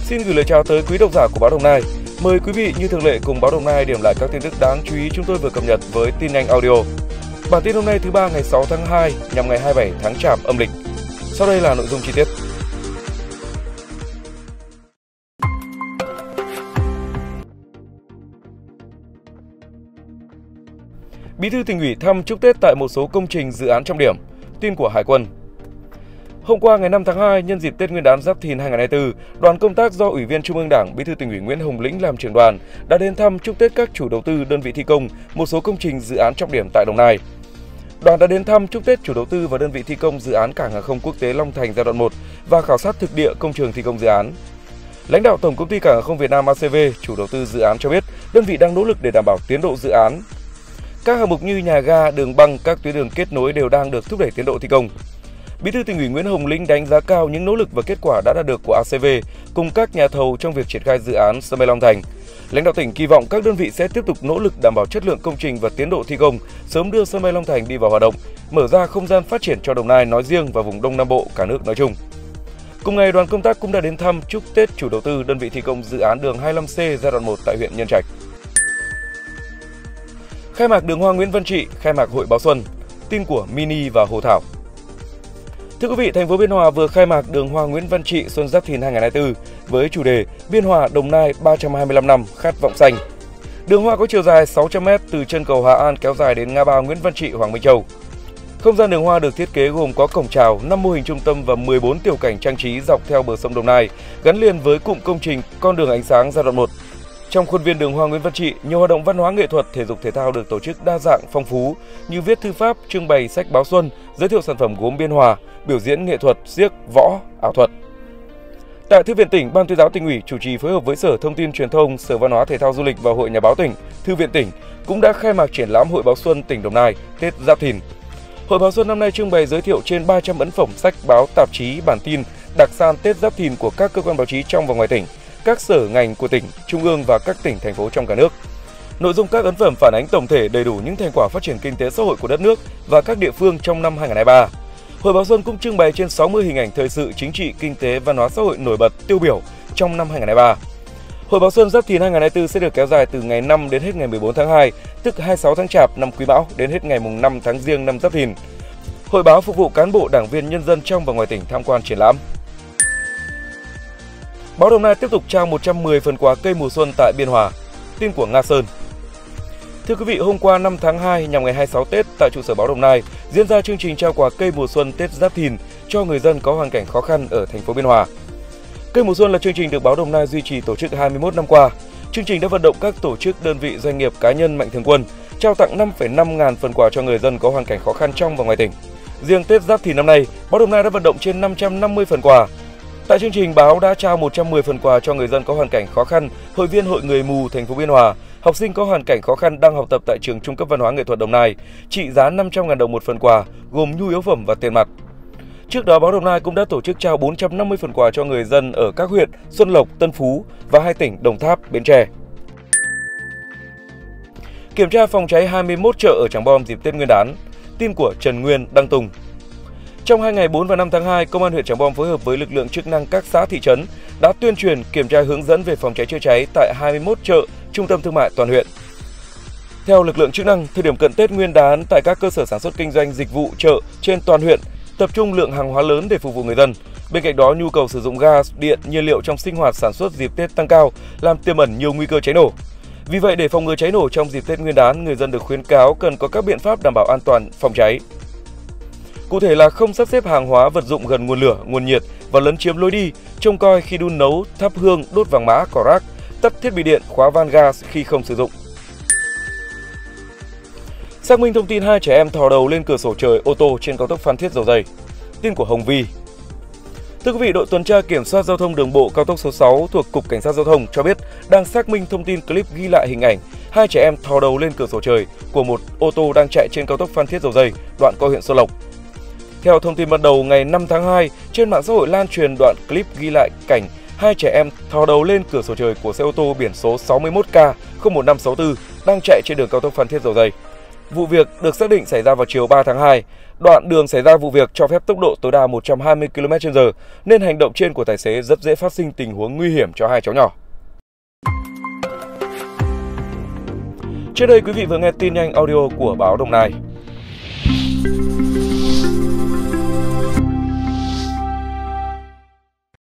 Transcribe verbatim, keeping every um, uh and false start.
Xin gửi lời chào tới quý độc giả của Báo Đồng Nai. Mời quý vị như thường lệ cùng Báo Đồng Nai điểm lại các tin tức đáng chú ý chúng tôi vừa cập nhật với tin nhanh audio. Bản tin hôm nay thứ ba ngày sáu tháng hai nhằm ngày hai mươi bảy tháng Chạp âm lịch. Sau đây là nội dung chi tiết. Bí thư Tỉnh ủy thăm chúc Tết tại một số công trình dự án trọng điểm. Tin của Hải quân. Hôm qua ngày năm tháng hai, nhân dịp Tết Nguyên đán Giáp Thìn hai nghìn không trăm hai mươi tư, đoàn công tác do Ủy viên Trung ương Đảng, Bí thư Tỉnh ủy Nguyễn Hồng Lĩnh làm trưởng đoàn đã đến thăm chúc Tết các chủ đầu tư, đơn vị thi công một số công trình dự án trọng điểm tại Đồng Nai. Đoàn đã đến thăm chúc Tết chủ đầu tư và đơn vị thi công dự án Cảng hàng không quốc tế Long Thành giai đoạn một và khảo sát thực địa công trường thi công dự án. Lãnh đạo Tổng công ty Cảng hàng không Việt Nam a xê vê, chủ đầu tư dự án cho biết, đơn vị đang nỗ lực để đảm bảo tiến độ dự án. Các hạng mục như nhà ga, đường băng, các tuyến đường kết nối đều đang được thúc đẩy tiến độ thi công. Bí thư Tỉnh ủy Nguyễn Hồng Lĩnh đánh giá cao những nỗ lực và kết quả đã đạt được của a xê vê cùng các nhà thầu trong việc triển khai dự án sân bay Long Thành. Lãnh đạo tỉnh kỳ vọng các đơn vị sẽ tiếp tục nỗ lực đảm bảo chất lượng công trình và tiến độ thi công, sớm đưa sân bay Long Thành đi vào hoạt động, mở ra không gian phát triển cho Đồng Nai nói riêng và vùng Đông Nam Bộ cả nước nói chung. Cùng ngày, đoàn công tác cũng đã đến thăm chúc Tết chủ đầu tư, đơn vị thi công dự án đường hai mươi lăm C giai đoạn một tại huyện Nhân Trạch. Khai mạc đường hoa Nguyễn Văn Trị, khai mạc hội báo xuân. Tin của Mini và Hồ Thảo. Thưa quý vị, thành phố Biên Hòa vừa khai mạc đường hoa Nguyễn Văn Trị Xuân Giáp Thìn hai nghìn không trăm hai mươi tư với chủ đề Biên Hòa Đồng Nai ba trăm hai mươi lăm năm khát vọng xanh. Đường hoa có chiều dài sáu trăm mét từ chân cầu Hà An kéo dài đến ngã ba Nguyễn Văn Trị, Hoàng Minh Châu. Không gian đường hoa được thiết kế gồm có cổng chào, năm mô hình trung tâm và mười bốn tiểu cảnh trang trí dọc theo bờ sông Đồng Nai, gắn liền với cụm công trình Con đường ánh sáng giai đoạn một. Trong khuôn viên đường hoa Nguyễn Văn Trị, nhiều hoạt động văn hóa nghệ thuật, thể dục thể thao được tổ chức đa dạng phong phú như viết thư pháp, trưng bày sách báo xuân, giới thiệu sản phẩm gốm Biên Hòa, biểu diễn nghệ thuật, xiếc, võ, ảo thuật. Tại Thư viện tỉnh, Ban Tuyên giáo Tỉnh ủy chủ trì phối hợp với Sở Thông tin Truyền thông, Sở Văn hóa Thể thao Du lịch và Hội Nhà báo tỉnh, Thư viện tỉnh cũng đã khai mạc triển lãm Hội báo xuân tỉnh Đồng Nai Tết Giáp Thìn. Hội báo xuân năm nay trưng bày giới thiệu trên ba trăm ấn phẩm sách báo, tạp chí, bản tin đặc sản Tết Giáp Thìn của các cơ quan báo chí trong và ngoài tỉnh, các sở ngành của tỉnh, trung ương và các tỉnh, thành phố trong cả nước. Nội dung các ấn phẩm phản ánh tổng thể đầy đủ những thành quả phát triển kinh tế xã hội của đất nước và các địa phương trong năm hai nghìn không trăm hai mươi ba. Hội báo xuân cũng trưng bày trên sáu mươi hình ảnh thời sự, chính trị, kinh tế, văn hóa xã hội nổi bật, tiêu biểu trong năm hai nghìn không trăm hai mươi ba. Hội báo xuân Giáp Thìn hai nghìn không trăm hai mươi tư sẽ được kéo dài từ ngày năm đến hết ngày mười bốn tháng hai, tức hai mươi sáu tháng Chạp năm Quý Mão đến hết ngày năm tháng Giêng năm Giáp Thìn. Hội báo phục vụ cán bộ, đảng viên, nhân dân trong và ngoài tỉnh tham quan triển lãm. Báo Đồng Nai tiếp tục trao một trăm mười phần quà cây mùa xuân tại Biên Hòa. Tin của Nga Sơn. Thưa quý vị, hôm qua năm tháng hai nhằm ngày hai mươi sáu Tết tại trụ sở Báo Đồng Nai diễn ra chương trình trao quà cây mùa xuân Tết Giáp Thìn cho người dân có hoàn cảnh khó khăn ở thành phố Biên Hòa. Cây mùa xuân là chương trình được Báo Đồng Nai duy trì tổ chức hai mươi mốt năm qua. Chương trình đã vận động các tổ chức, đơn vị, doanh nghiệp, cá nhân mạnh thường quân trao tặng năm phẩy năm ngàn phần quà cho người dân có hoàn cảnh khó khăn trong và ngoài tỉnh. Riêng Tết Giáp Thìn năm nay, Báo Đồng Nai đã vận động trên năm trăm năm mươi phần quà. Tại chương trình, báo đã trao một trăm mười phần quà cho người dân có hoàn cảnh khó khăn, hội viên Hội Người mù thành phố Biên Hòa, học sinh có hoàn cảnh khó khăn đang học tập tại trường Trung cấp Văn hóa Nghệ thuật Đồng Nai, trị giá năm trăm ngàn đồng một phần quà, gồm nhu yếu phẩm và tiền mặt. Trước đó, Báo Đồng Nai cũng đã tổ chức trao bốn trăm năm mươi phần quà cho người dân ở các huyện Xuân Lộc, Tân Phú và hai tỉnh Đồng Tháp, Bến Tre. Kiểm tra phòng cháy hai mươi mốt chợ ở Trảng Bom dịp Tết Nguyên đán. Tin của Trần Nguyên, Đăng Tùng. Trong hai ngày bốn và năm tháng hai, Công an huyện Trảng Bom phối hợp với lực lượng chức năng các xã thị trấn đã tuyên truyền, kiểm tra, hướng dẫn về phòng cháy chữa cháy tại hai mươi mốt chợ, trung tâm thương mại toàn huyện. Theo lực lượng chức năng, thời điểm cận Tết Nguyên đán tại các cơ sở sản xuất kinh doanh dịch vụ chợ trên toàn huyện tập trung lượng hàng hóa lớn để phục vụ người dân. Bên cạnh đó, nhu cầu sử dụng gas, điện, nhiên liệu trong sinh hoạt sản xuất dịp Tết tăng cao, làm tiềm ẩn nhiều nguy cơ cháy nổ. Vì vậy, để phòng ngừa cháy nổ trong dịp Tết Nguyên đán, người dân được khuyến cáo cần có các biện pháp đảm bảo an toàn phòng cháy. Cụ thể là không sắp xếp hàng hóa, vật dụng gần nguồn lửa, nguồn nhiệt và lấn chiếm lối đi, trông coi khi đun nấu, thắp hương, đốt vàng mã, cỏ rác, tắt thiết bị điện, khóa van gas khi không sử dụng. Xác minh thông tin hai trẻ em thò đầu lên cửa sổ trời ô tô trên cao tốc Phan Thiết - Dầu Giây. Tin của Hồng Vi. Thưa quý vị, đội tuần tra kiểm soát giao thông đường bộ cao tốc số sáu thuộc Cục Cảnh sát Giao thông cho biết đang xác minh thông tin clip ghi lại hình ảnh hai trẻ em thò đầu lên cửa sổ trời của một ô tô đang chạy trên cao tốc Phan Thiết - Dầu Giây, đoạn qua huyện Xuân Lộc. Theo thông tin ban đầu, ngày năm tháng hai, trên mạng xã hội lan truyền đoạn clip ghi lại cảnh hai trẻ em thò đầu lên cửa sổ trời của xe ô tô biển số sáu mươi mốt K không một năm sáu tư đang chạy trên đường cao tốc Phan Thiết - Dầu Giây. Vụ việc được xác định xảy ra vào chiều ba tháng hai. Đoạn đường xảy ra vụ việc cho phép tốc độ tối đa một trăm hai mươi ki lô mét trên giờ, nên hành động trên của tài xế rất dễ phát sinh tình huống nguy hiểm cho hai cháu nhỏ. Trước đây quý vị vừa nghe tin nhanh audio của báo Đồng Nai.